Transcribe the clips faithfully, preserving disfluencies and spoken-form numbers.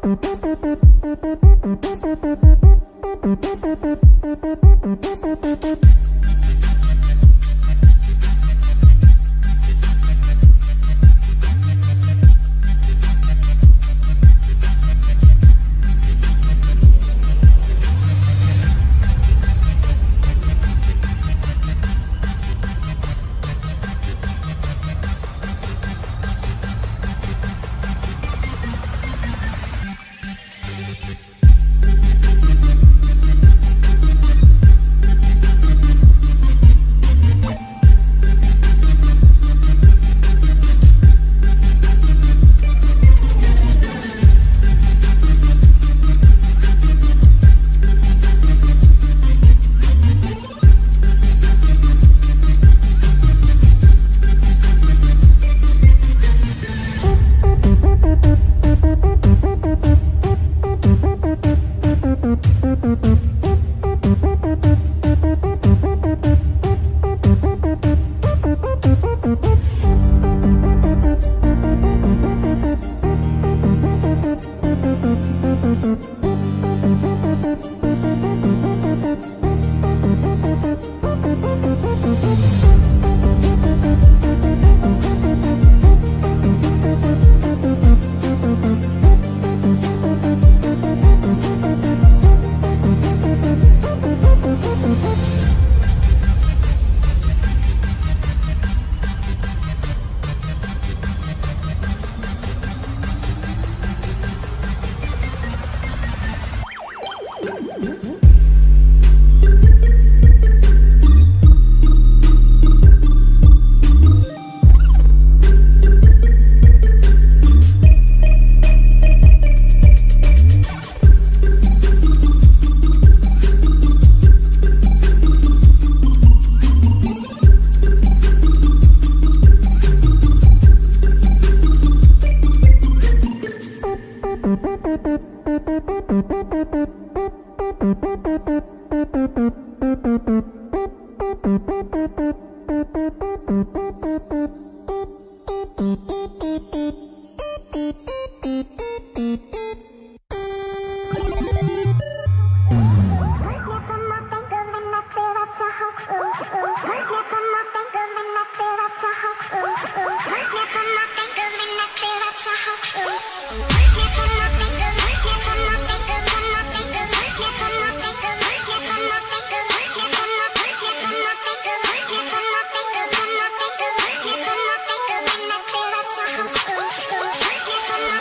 We'll be right back.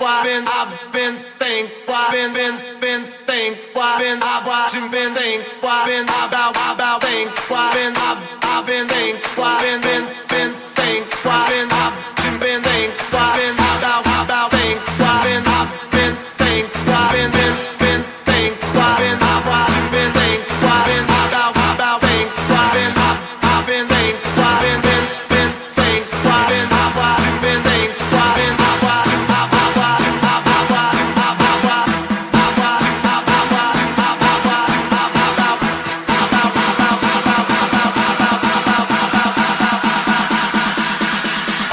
why been I've been think why been been been think why been I've watching been think why been about about think why been I've I've been think why been been been think why been I've watching been think why been about about think why been I've been think why been been been think why been I've watching been think why been about about think why been I've I've been think why been been been think why been I've watching been think why been I've watching I've I've watching I've I've watching I've I've watching I've watching I've I've watching I've I've watching I've I've watching I've I've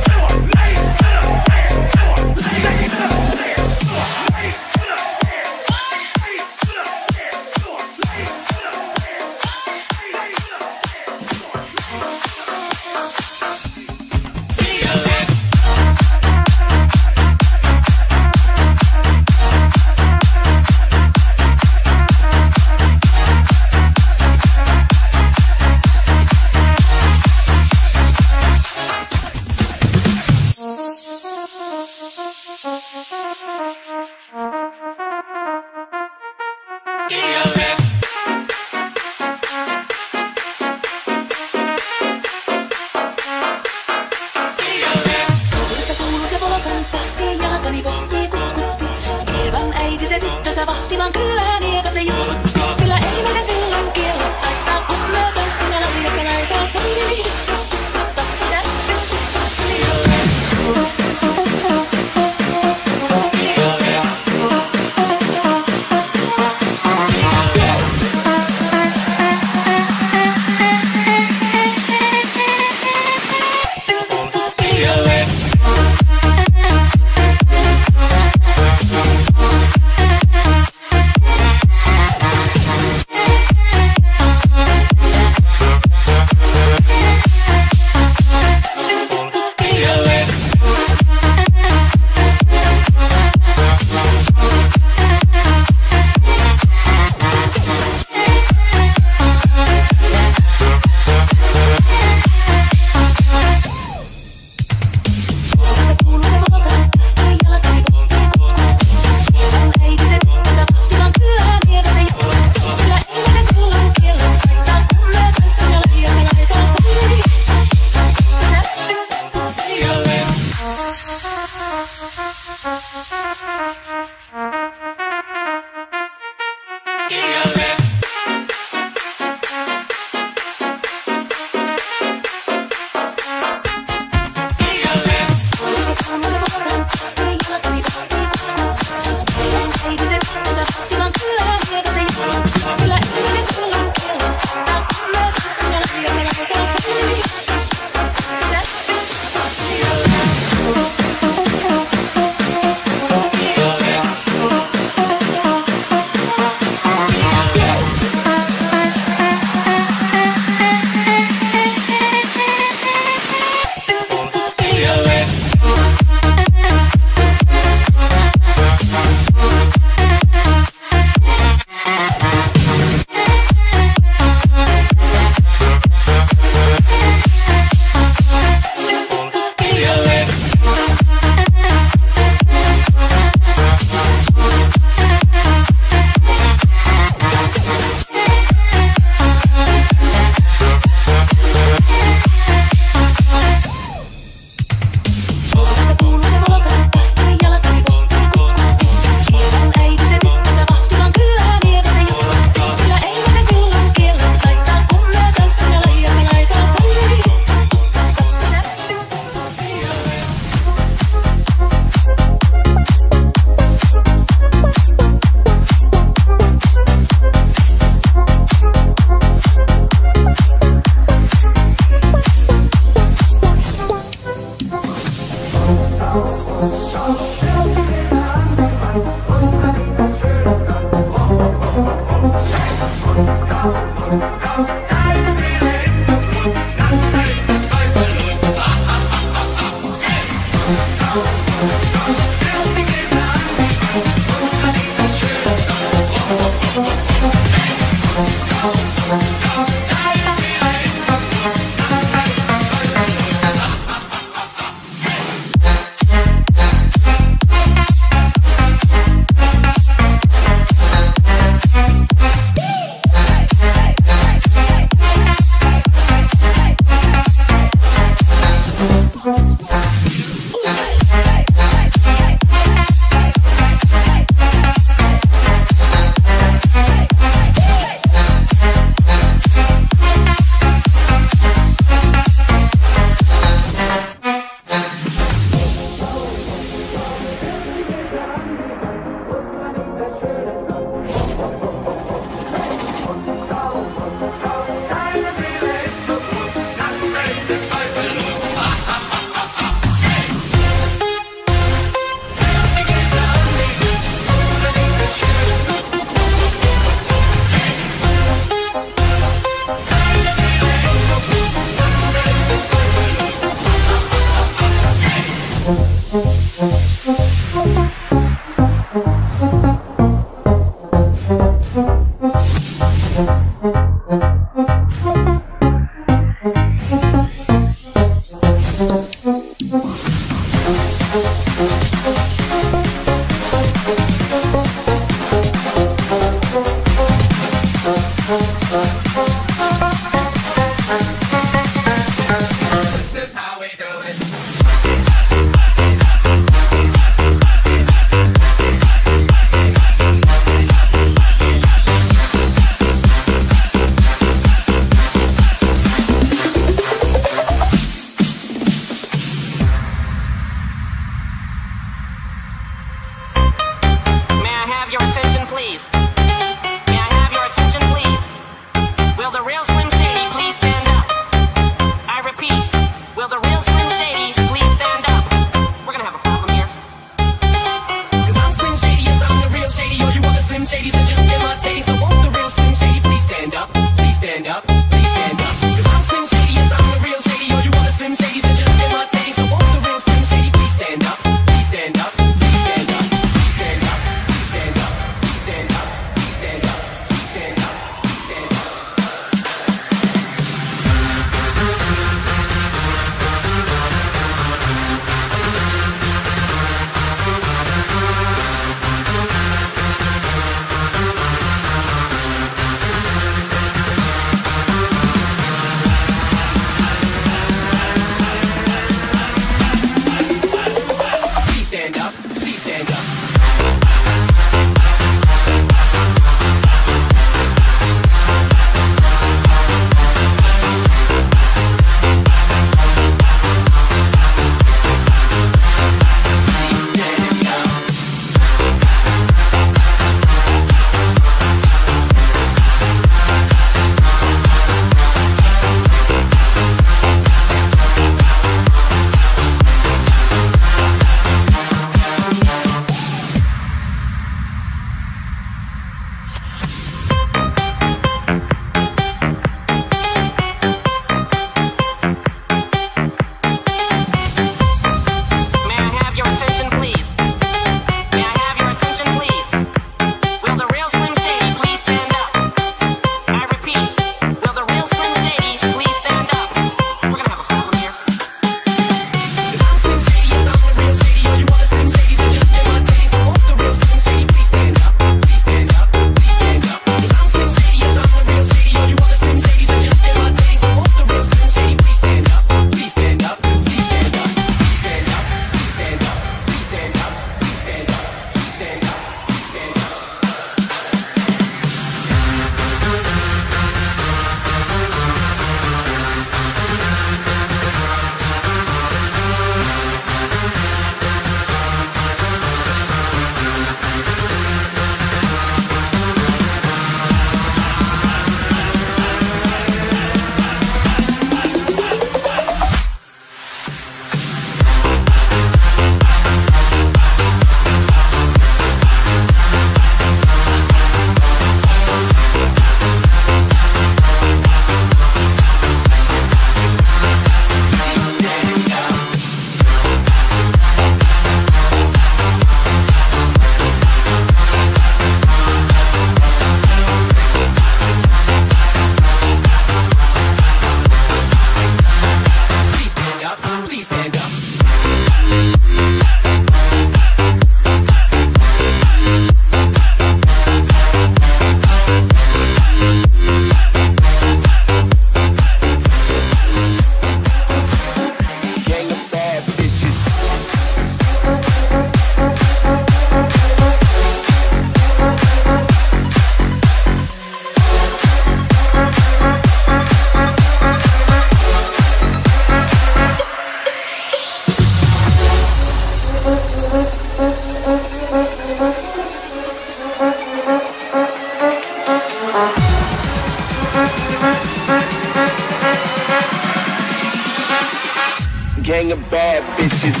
Gang of bad bitches.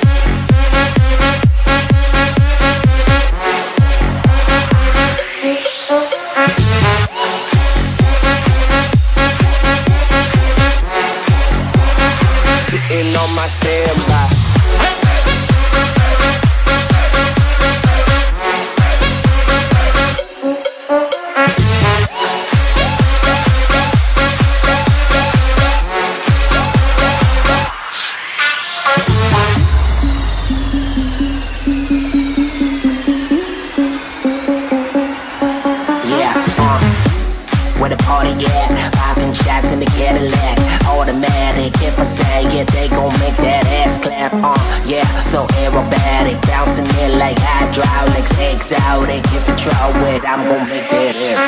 Sitting on my standby. Where the party at? Popping shots in the Cadillac. Automatic, if I say it, they gon' make that ass clap. Uh, yeah, so aerobatic, bouncing it like hydraulics. Exotic, if you try it, I'm gon' make that ass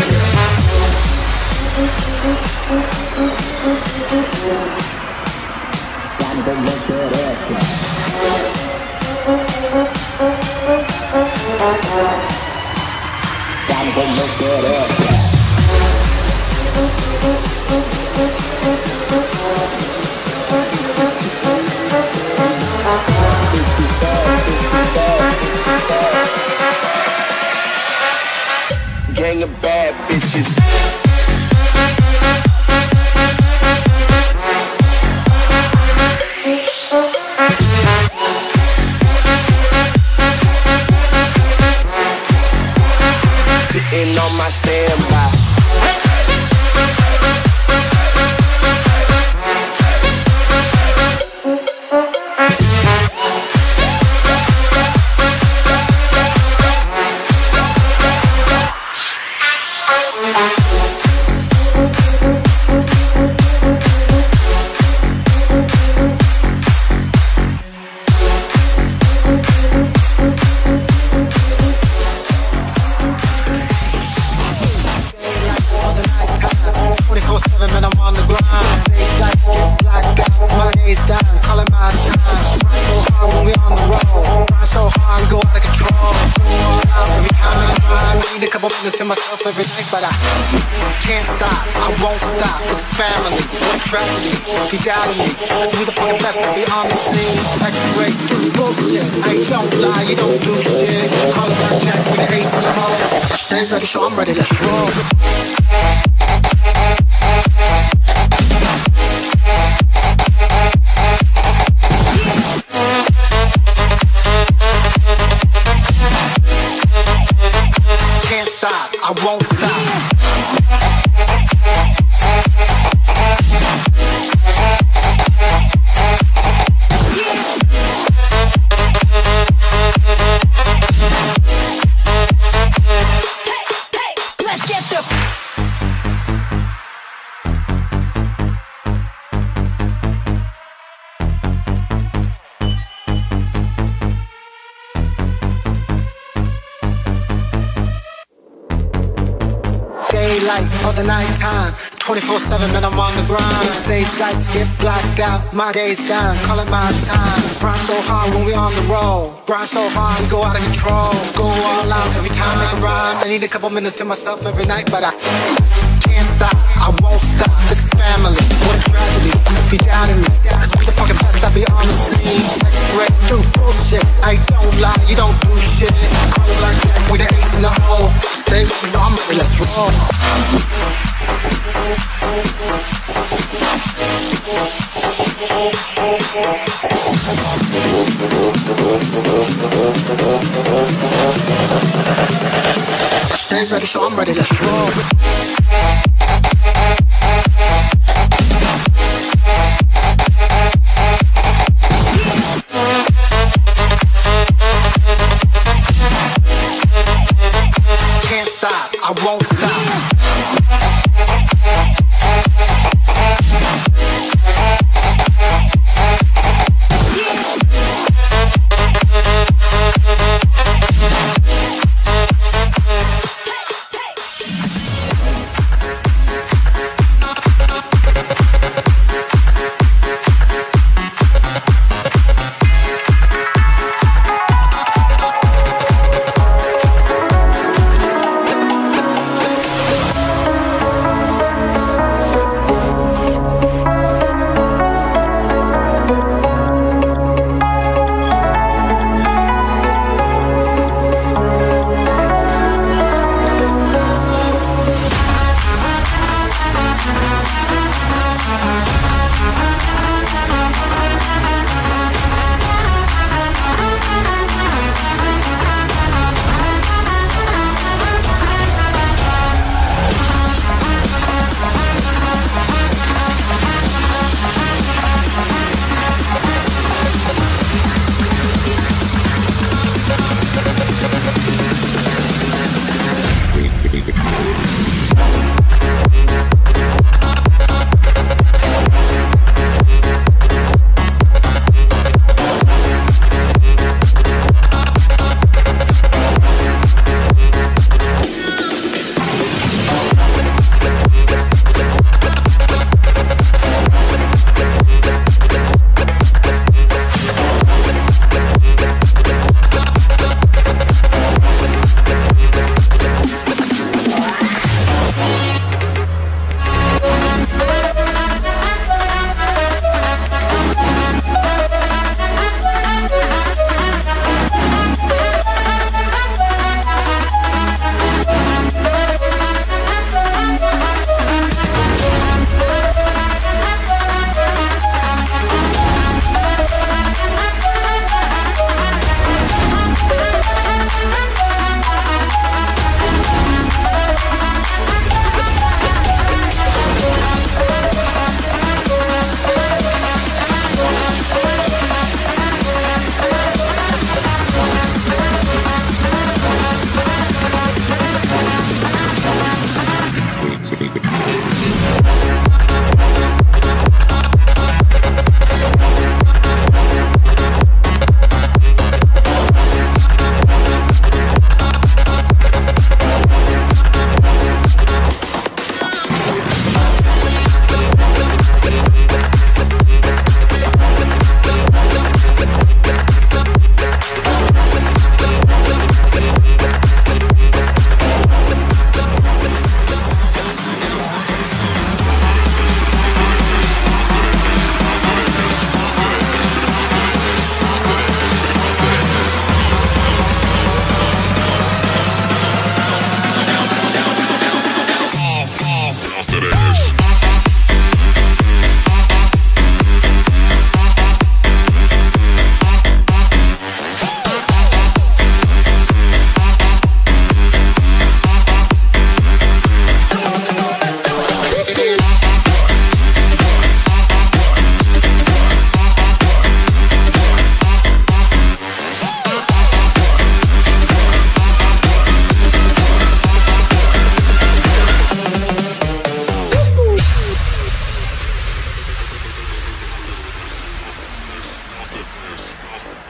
clap. I'm gon' make that ass clap. I'm gon' make that ass clap. Gang of bad bitches. Sitting on my standby. To myself every night, but I can't stop, I won't stop. This is family, what a tragedy. If you doubted me, cause we the fucking best that be on the scene. X-ray, do bullshit. I don't lie, you don't do shit. Call it Black Jack with the ace in the hole. Stay ready, so I'm ready, let's roll. I won't stop. Daylight or the nighttime, twenty-four seven, man, I'm on the grind. Stage lights get blacked out, my day's done, call it my time. Grind so hard when we on the road, grind so hard we go out of control. Go all out every time, make a rhyme. I need a couple minutes to myself every night, but I can't stop, I won't stop. This is family, what a tragedy. If you doubted me, cause we the fucking best, I be on the scene. X-ray, do bullshit. I don't lie, you don't do shit. Call it Black Jack with the ace in the hole. Stay with me, so I'm ready, let's roll. Stay ready, so I'm ready, let's roll. Can't stop, I won't stop.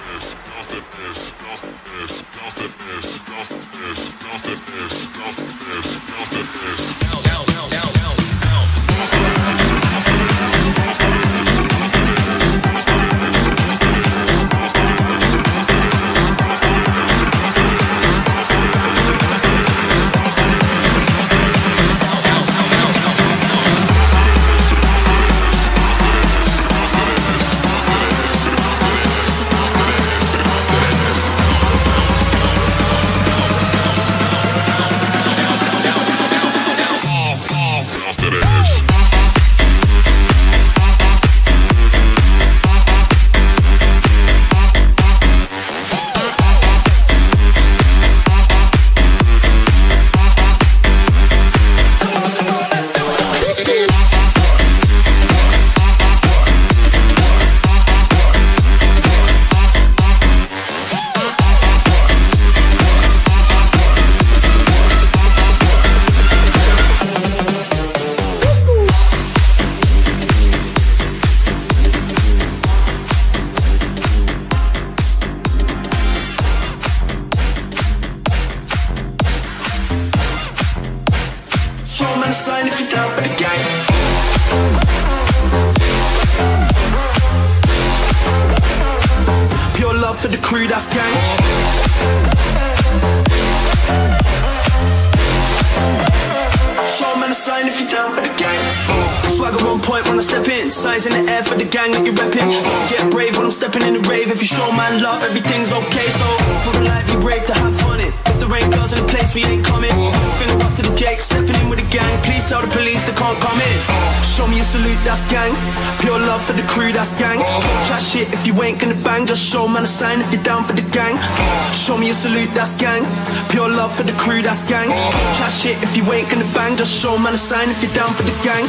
Sign if you're down for the gang. Show me a salute, that's gang. Pure love for the crew, that's gang. Chat shit if you ain't gonna bang. Just show man a sign if you're down for the gang.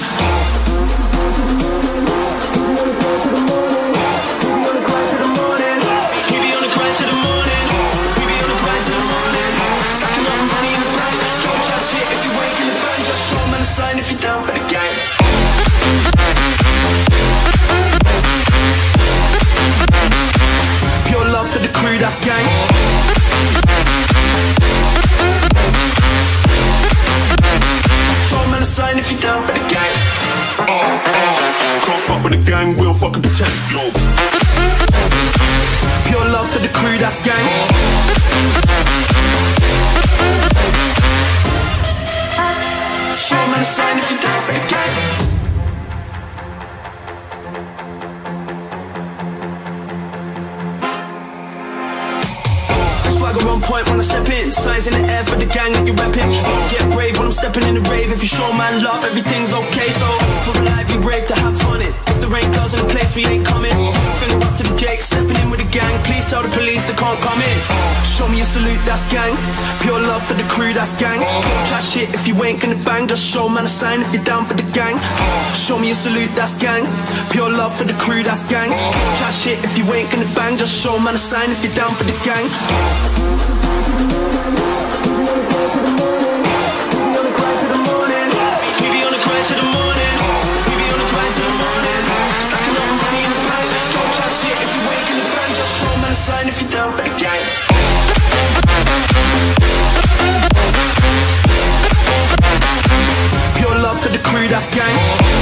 Sign if you're down for the gang. Pure love for the crew, that's gang. Show man a sign if you're down for the gang. Uh, uh, can't fuck with the gang, we don't fucking pretend, yo. Pure love for the crew, that's gang. Show man a sign if you're down for the gang. Swagger on point when I step in. Signs in the air for the gang that you're repping. Get brave when I'm stepping in the rave. If you show man love, everything's okay. So for a lively rave to have fun in. If there ain't girls in the place, we ain't coming. Finger up to the Jake, stepping in with the gang. Please tell the police they can't come in. Show me a salute, that's gang. Pure love for the crew, that's gang. Chat shit if you ain't gonna bang. Just show man a sign if you're down for the gang. Show me a salute, that's gang. Pure love for the crew, that's gang. Chat shit if you ain't gonna bang. Just show man a sign if you're down for the gang. Sign if you're down for the gang. Pure love for the crew, that's gang.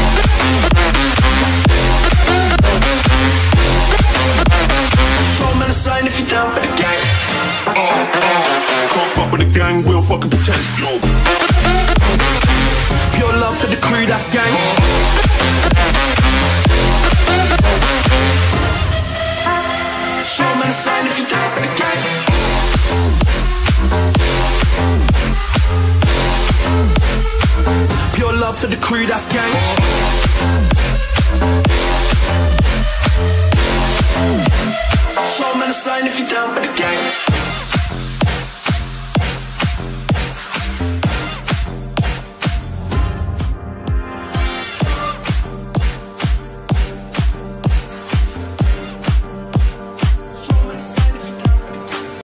Show man a sign if you're down for the gang. Uh, uh, can't fuck with the gang, we don't fucking pretend, yo. Pure love for the crew, that's gang. Show man a sign if you're down for the gang. Pure love for the crew, that's gang. Show man a sign if you're down for the gang.